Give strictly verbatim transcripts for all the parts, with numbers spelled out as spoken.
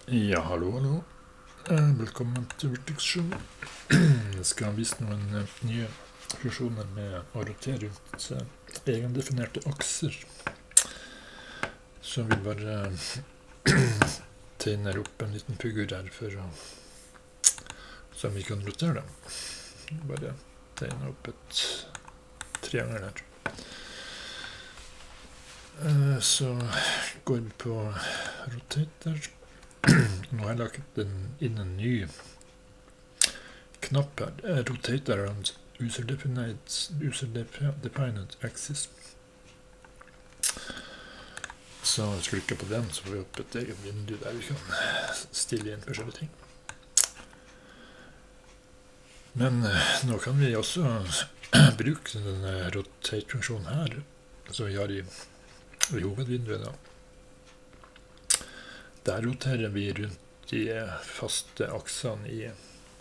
Ja, hallo, hallo. Eh, Velkommen til Vertex Show. Jeg skal vise noen eh, nye funksjoner med å rotere rundt eh, egendefinerte akser. Så vi bare tegner opp en liten figur her for å så vi kan rotere dem. Bare tegne opp et triangel her. Eh, Så går vi på rotator. Nå har jeg lagt inn en ny knapp her. Eh, Rotate around user-defined, user-defined axis. Så hvis vi klikker på den, så får vi opp et eget vindu der vi kan stille inn forskjellige ting. Men eh, nå kan vi også bruke denne rotate-funksjonen her, som vi har i, i hovedvinduet da. Der roterer vi rundt de faste aksene i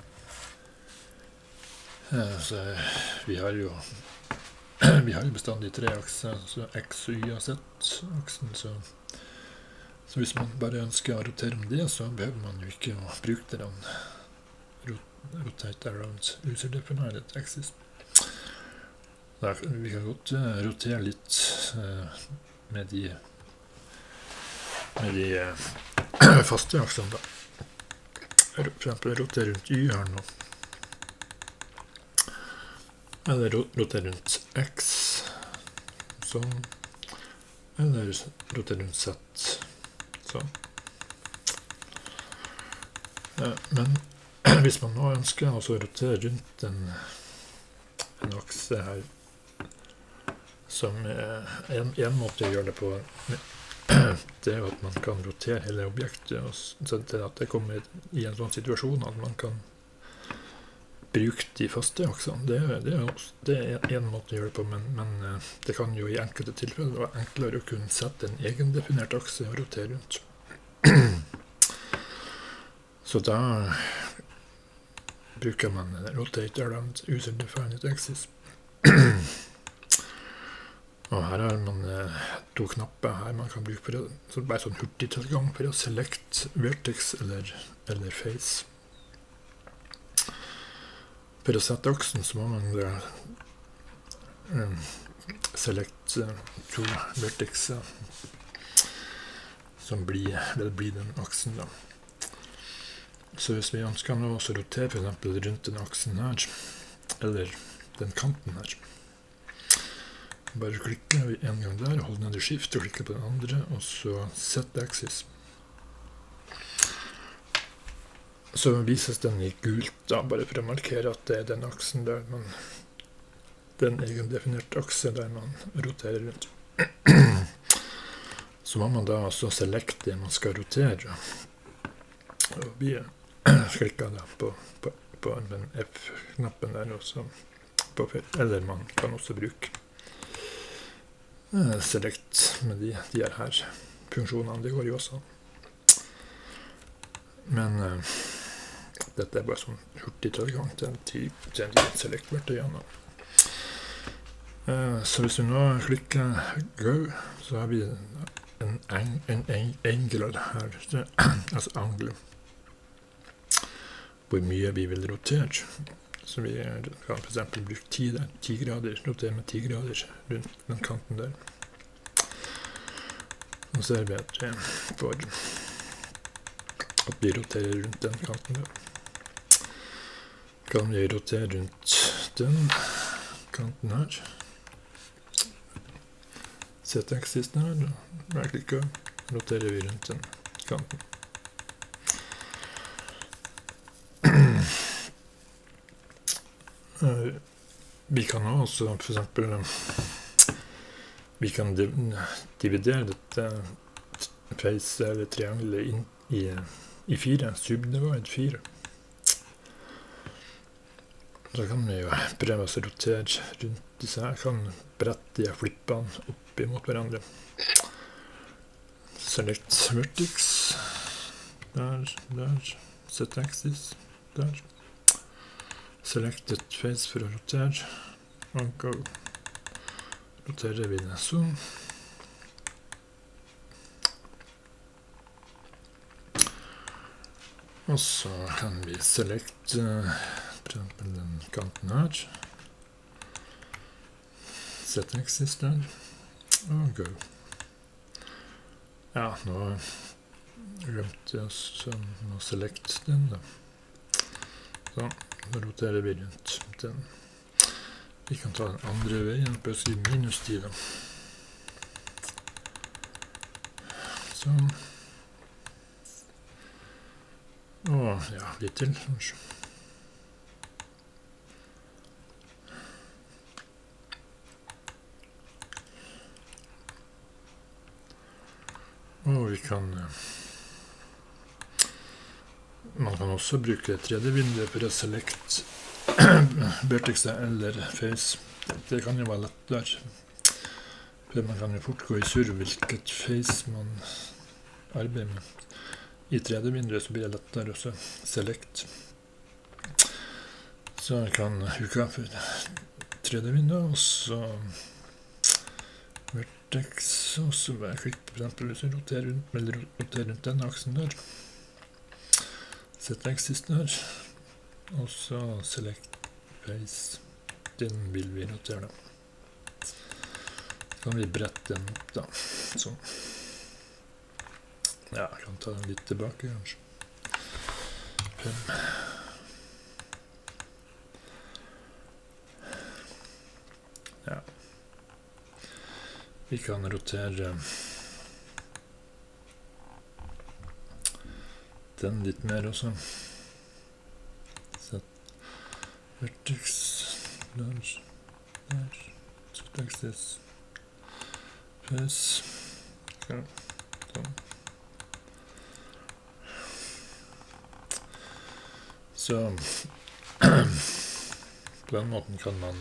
eh, så vi har jo vi har jo bestandig tre akser, så X og Y og Z-aksen, så, så hvis man bare ønsker å rotere om det, så behøver man jo ikke å bruke den rotate around user-defined axis. Da, vi kan godt uh, rotere litt uh, med de med de uh, faste aksene da. For eksempel rotere rundt Y her nå. Eller rotere rundt X, sånn. Eller rotere rundt Z, sånn. Uh, men hvis man nå ønsker å rotere rundt en, en akse her, som er en, en måte å gjøre det på, det er jo at man kan rotere hele objektet, og så til at det kommer i en sånn situasjon at man kan bruke de faste aksene. Det, det, er, også, det er en måte å gjøre det på, men, men det kan jo i enkelte tilfeller være enklere å kunne sette en egendefinert akse og rotere rundt. Så da bruker man rotate around user-defined axis. Og her har man eh, to knapper her man kan bruke for å, så bare sånn hurtigtilgang for å select vertex eller, eller face. For å sette aksen så må man da um, select uh, to vertex uh, som blir, det blir den aksen da. Så hvis vi ønsker nå å rotere for eksempel rundt den aksen her, eller den kanten her, bare klikker vi en gang der, holder ned i skift og klikker på den andre, og så set axis. Så vises den i gult da, bare for å markere at det er den aksen der man, den egendefinerte akse der man roterer rundt. Så må man da også select det man skal rotere. Og vi klikker da på, på, på den F-knappen der også, på, eller man kan også bruke select med de, de her funksjonene, det går jo også. Men uh, dette er bare sånn hurtig tilgang til, til, til de select-verktøyene. Uh, så hvis vi nå klikker go, så har vi en, en, en, en angle her, altså angle, hvor mye vi vil rotere. Så vi kan for eksempel bruke ti grader, rotere med ti grader rundt den kanten der. Og så ser vi at vi får at vi roterer rundt den kanten der. Kan vi rotere rundt den kanten her. Set axis der, og klikker, roterer vi rundt den kanten. Uh, vi kan også for eksempel vi kan div dividere dette face eller triangelet inn i, i fire, subdivide fire. Så kan vi jo prøve å rotere rundt disse her, kan brette de flippene opp imot hverandre. Select vertex, der, der, set axis, der. Selected face for å rotere, og go. Roterer vi det sånn. Og så kan vi select uh, for eksempel den kanten her. Set axis der. Og go. Ja, nå glemte jeg sånn å select den da. Så, da roterer vi rundt den. Vi kan ta den andre veien, bare skrive minus ti da. Sånn. Og ja, litt til, kanskje. Og vi kan... Man kan også bruke tredje vinduet for å select vertex eller face. Det kan jo være lett der. For man kan jo fort gå i surr hvilket face man arbeider med. I tredje vinduet så blir det lettere også select. Så jeg kan huke av for tredje vinduet, og så vertex, og så bare klikke på eksempel hvis jeg roterer rundt, eller roterer rundt denne aksen der. Sett axis der, og så select face. Den vil vi rotere da. Så kan vi brette den opp da, sånn. Ja, jeg kan ta den litt tilbake, kanskje. Fem. Ja. Vi kan rotere den litt mer også. Sett vertex der, der, sett axis, face, ja, sånn. Så på den måten kan man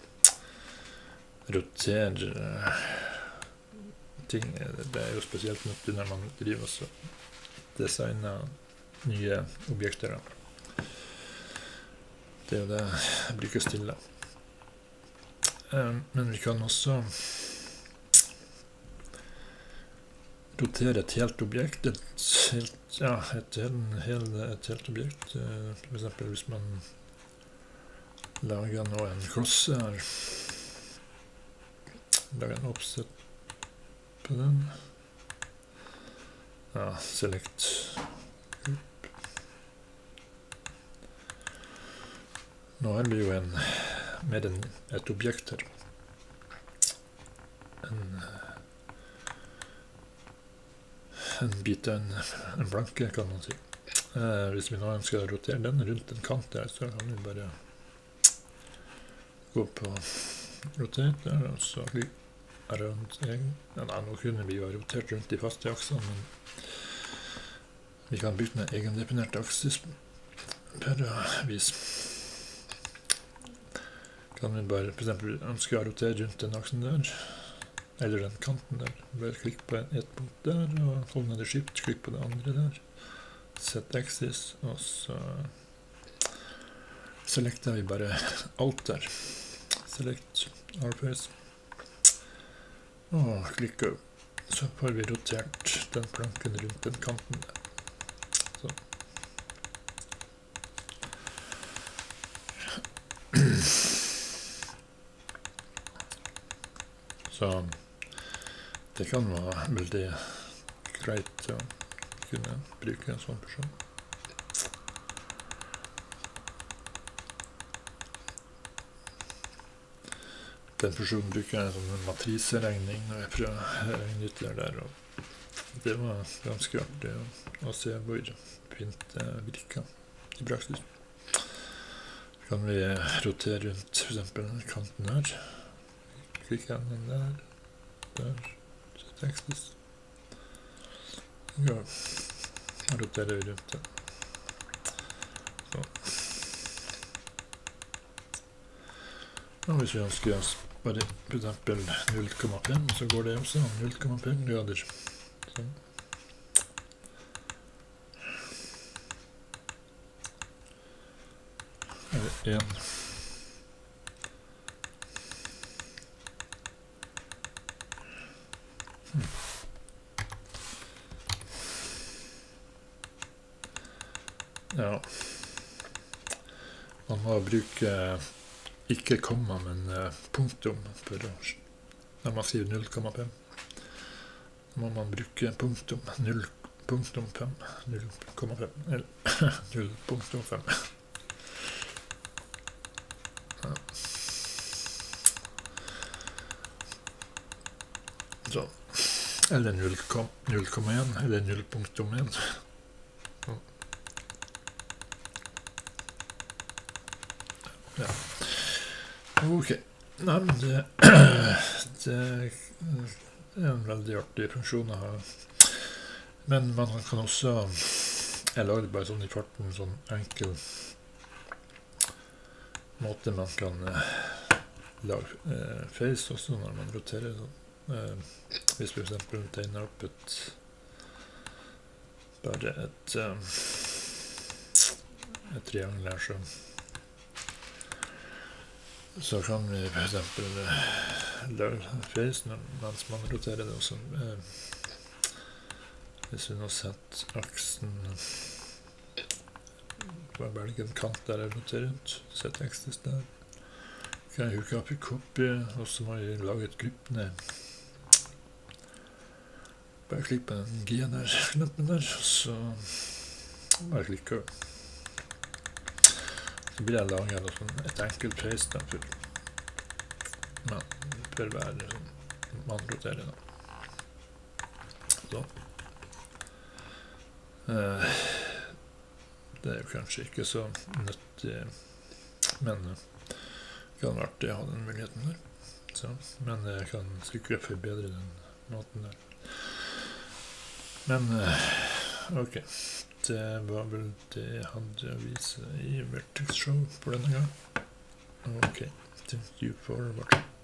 rotere ting. Det er jo spesielt nyttig når man driver og designer nye objekter. Det er jo det jeg brukes til. Men vi kan også rotere et helt objekt, et helt, ja, et, hel, hel, et helt objekt. For eksempel hvis man lager nå en klosse her, lager en oppsett på den. Ja, select group. Nå er det jo en, mer enn et objekt her. En en bit av en, en blanke, kan man si. Eh, hvis vi nå ønsker å rotere den rundt en kant der, så kan vi bare gå på rotate der, og så around egen. Ja, nå kunne vi jo ha rotert rundt de faste aksene, men vi kan bruke en egendefinert aksis per vis. Kan vi bare for eksempel ønske å rotere rundt den aksen der, eller den kanten der. Bare klikk på et punkt der, og hold ned i skift, klikk på det andre der. Set axis, og så selekter vi bare alt der. Select all face. Og klikker. Så får vi rotert den planken rundt den kanten der. Så. Så det kan være veldig greit å kunne bruke en sånn person. Den personen bruker en sånn matriseregning når jeg prøver å regne ut det der, og det var ganske artig å, å se hvor fint det virker i praksis. Så kan vi rotere rundt for eksempel kanten her. Klikker den der, der. Axis. Ja, og roterer vi rundt den. Så. Og hvis vi ønsker oss bare for eksempel null komma fem, så går det også null komma fem grader. Sånn. Eller en. ja, man må bruke ikke komma, men punktum for å, når man skriver null komma fem. Må man bruke punktum, null punktum fem, null komma fem, eller null punktum fem. Ja. Så, eller null komma en, eller null punktum en. Ja. Ok. Nei, men det, det er en veldig artig funksjon å ha. Men man kan også, jeg lager bare sånn i farten, sånn enkel måte man kan eh, lage eh, face også når man roterer sånn. Eh, hvis for eksempel tegner opp et bare et um, et triangel her, så så kan vi for eksempel eh, lage face mens man roterer det også. Eh, hvis vi nå setter aksen, bare velge en kant der jeg roterer rundt, sette ekstis der, kan jeg huke opp i copy, og så må jeg lage et grupp ned. Bare klikk på den G der, knappen der, og så bare klikker. Så blir jeg laget et enkelt face da, for, men det bør være sånn, man roterer da. Sånn. Uh, det er jo kanskje ikke så nyttig, men det kan være artig å ha den muligheten der. Så, men jeg kan sikkert forbedre den måten der. Men, uh, ok, det var vel det jeg hadde å vise i Vertex Show for denne gang. Ok, thank you for watching.